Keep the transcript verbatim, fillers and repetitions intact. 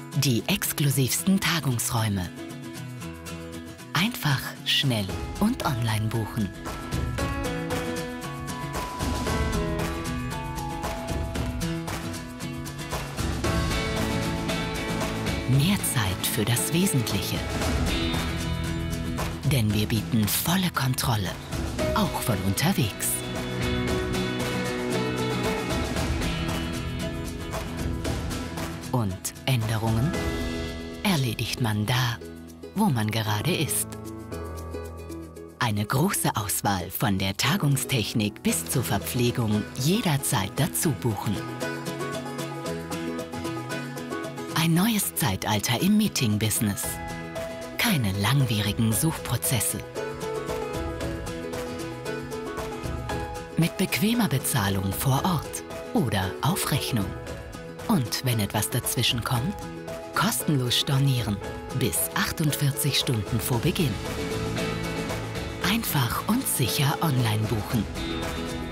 Die exklusivsten Tagungsräume. Einfach, schnell und online buchen. Mehr Zeit für das Wesentliche. Denn wir bieten volle Kontrolle, auch von unterwegs. Und Änderungen erledigt man da, wo man gerade ist. Eine große Auswahl von der Tagungstechnik bis zur Verpflegung jederzeit dazu buchen. Ein neues Zeitalter im Meeting-Business. Keine langwierigen Suchprozesse. Mit bequemer Bezahlung vor Ort oder auf Rechnung. Und wenn etwas dazwischen kommt, kostenlos stornieren bis achtundvierzig Stunden vor Beginn. Einfach und sicher online buchen.